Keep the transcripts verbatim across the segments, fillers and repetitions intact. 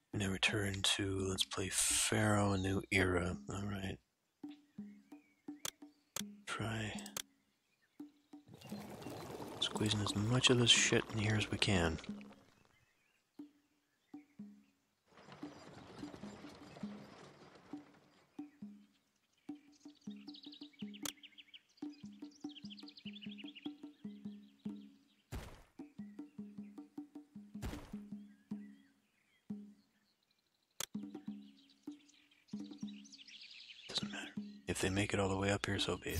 Now return to, let's play Pharaoh, a new era. Alright. Try squeezing as much of this shit in here as we can. Doesn't matter. If they make it all the way up here, so be it.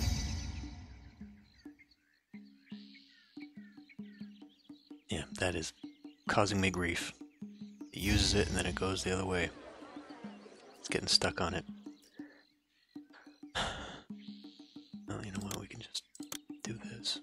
Yeah, that is causing me grief. It uses it and then it goes the other way. It's getting stuck on it. Well, you know what? We can just do this.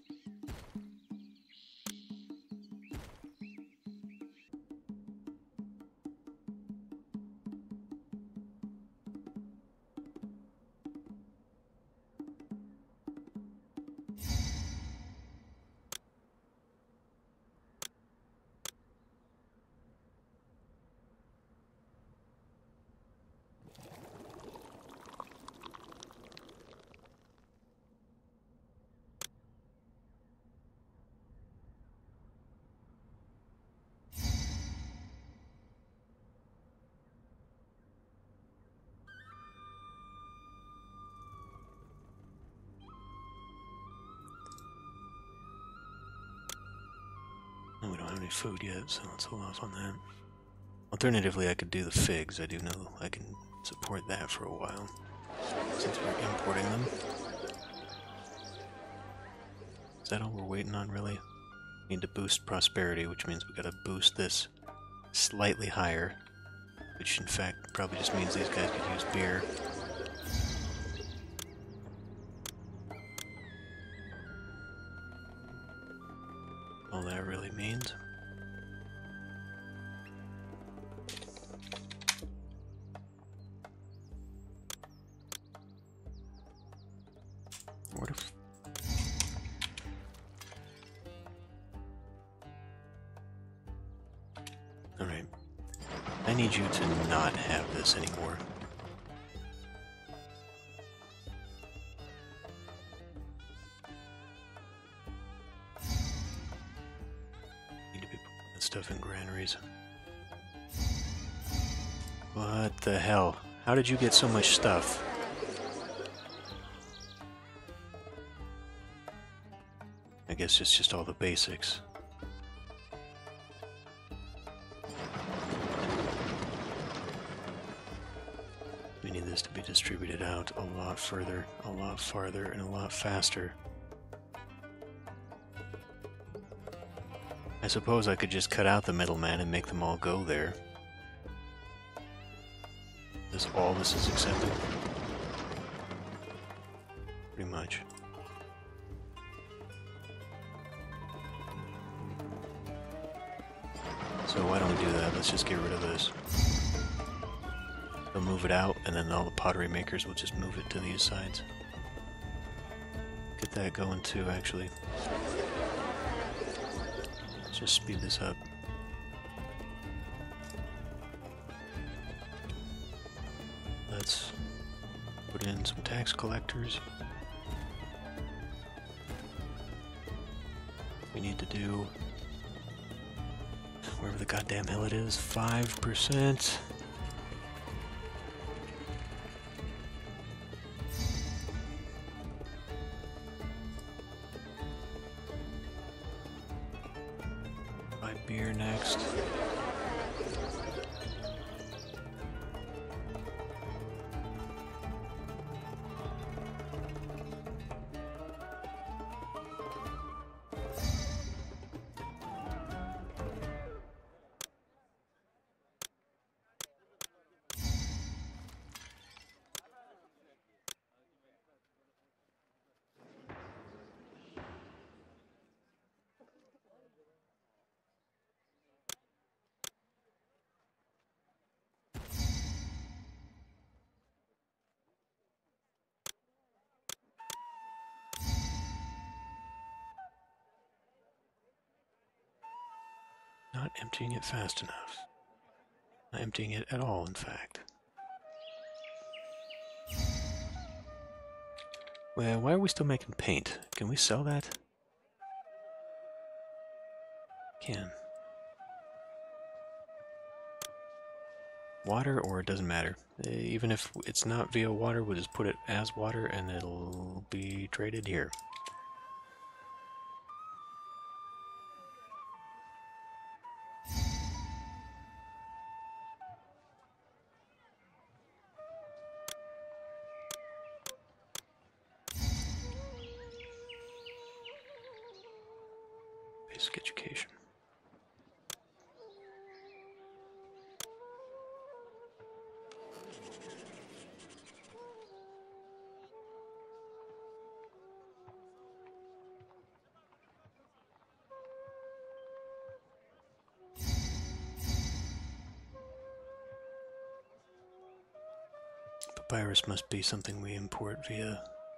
We don't have any food yet, so let's hold off on that. Alternatively, I could do the figs. I do know I can support that for a while, since we're importing them. Is that all we're waiting on, really? We need to boost prosperity, which means we gotta boost this slightly higher, which in fact probably just means these guys could use beer. All that really means. What if... Alright. I need you to not have this anymore. Stuff in granaries. What the hell? How did you get so much stuff? I guess it's just all the basics. We need this to be distributed out a lot further, a lot farther, and a lot faster. I suppose I could just cut out the middleman and make them all go there. Is all this is accepted? Pretty much. So why don't we do that? Let's just get rid of this. They'll move it out, and then all the pottery makers will just move it to these sides. Get that going too, actually. Just speed this up. Let's put in some tax collectors. We need to do, wherever the goddamn hell it is, five percent. Beer next. Not emptying it fast enough. Not emptying it at all, in fact. Well, why are we still making paint? Can we sell that? Can. Water, or it doesn't matter. Even if it's not via water, we'll just put it as water and it'll be traded here. Basic education. Papyrus must be something we import via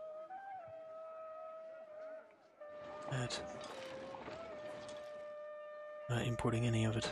that. Not importing any of it.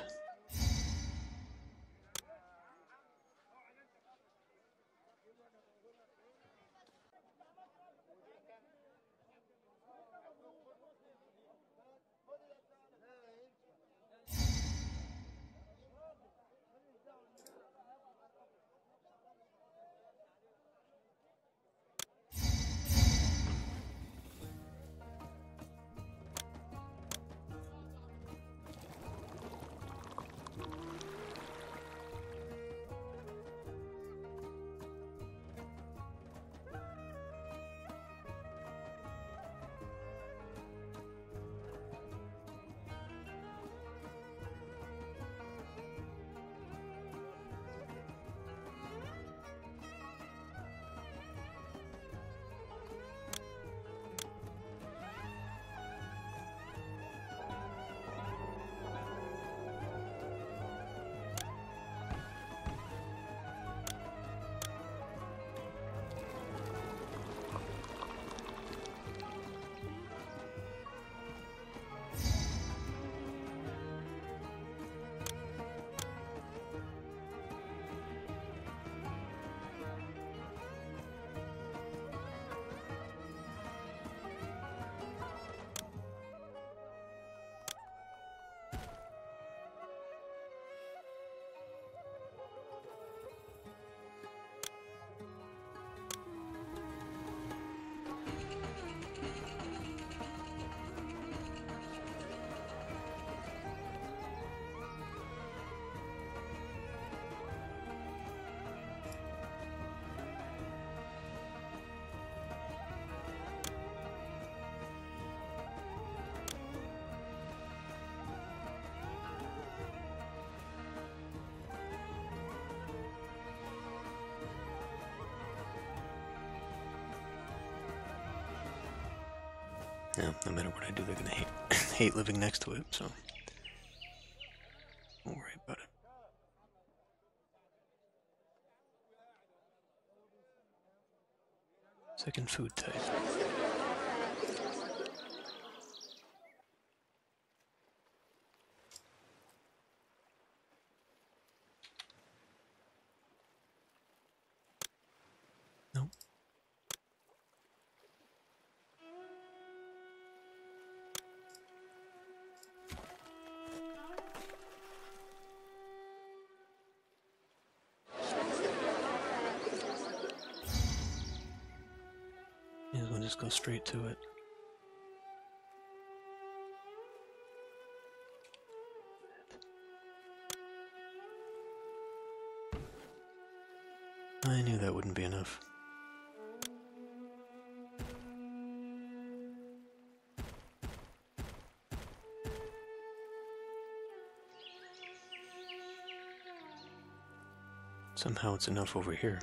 Yeah, no matter what I do, they're gonna hate hate living next to it, so don't worry about it. Second food type. Nope. May as well just go straight to it. I knew that wouldn't be enough. Somehow it's enough over here.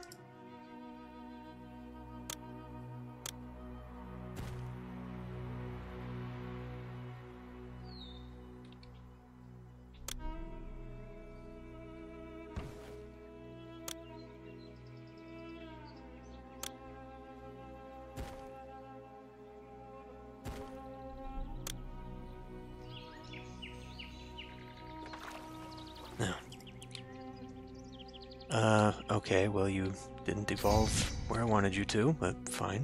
Now, Uh, okay, well you didn't evolve where I wanted you to, but fine.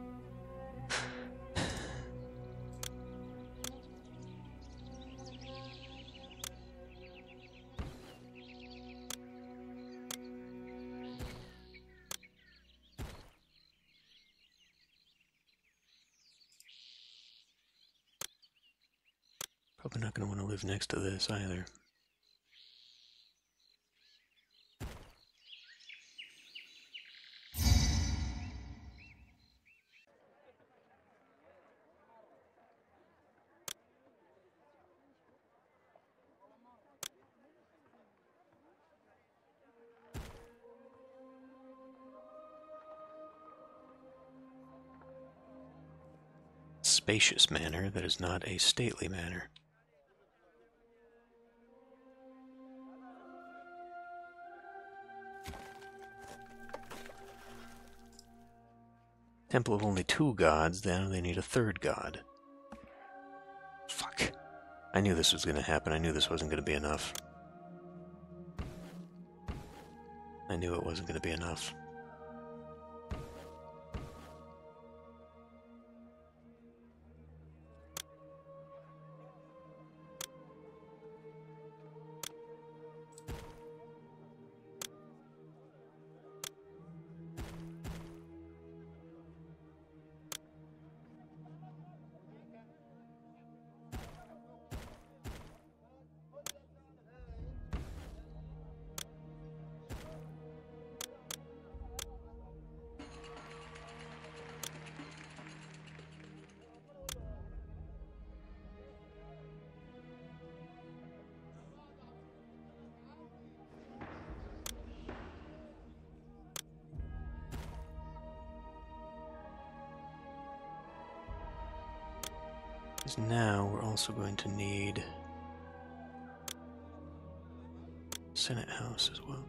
Probably not going to want to live next to this either. Spacious manor that is not a stately manor. Temple of only two gods, then they need a third god. Fuck. I knew this was going to happen. I knew this wasn't going to be enough. I knew it wasn't going to be enough. Because now we're also going to need Senate House as well.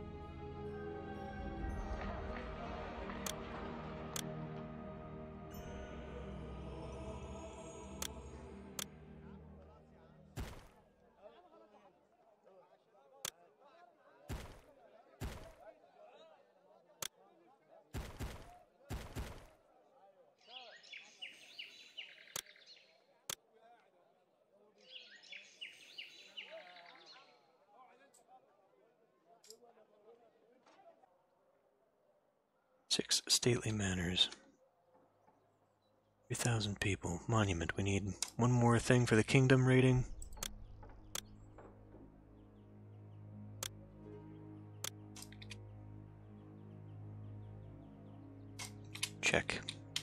Six stately manors. three thousand people. Monument. We need one more thing for the kingdom rating. Check.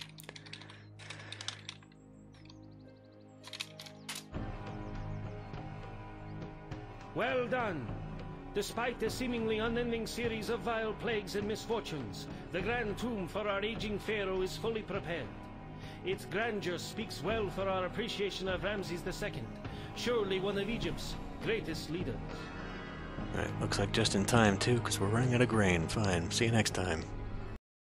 Well done! Despite a seemingly unending series of vile plagues and misfortunes, the grand tomb for our aging pharaoh is fully prepared. Its grandeur speaks well for our appreciation of Ramses the Second, surely one of Egypt's greatest leaders. Alright, looks like just in time too, because we're running out of grain. Fine, see you next time.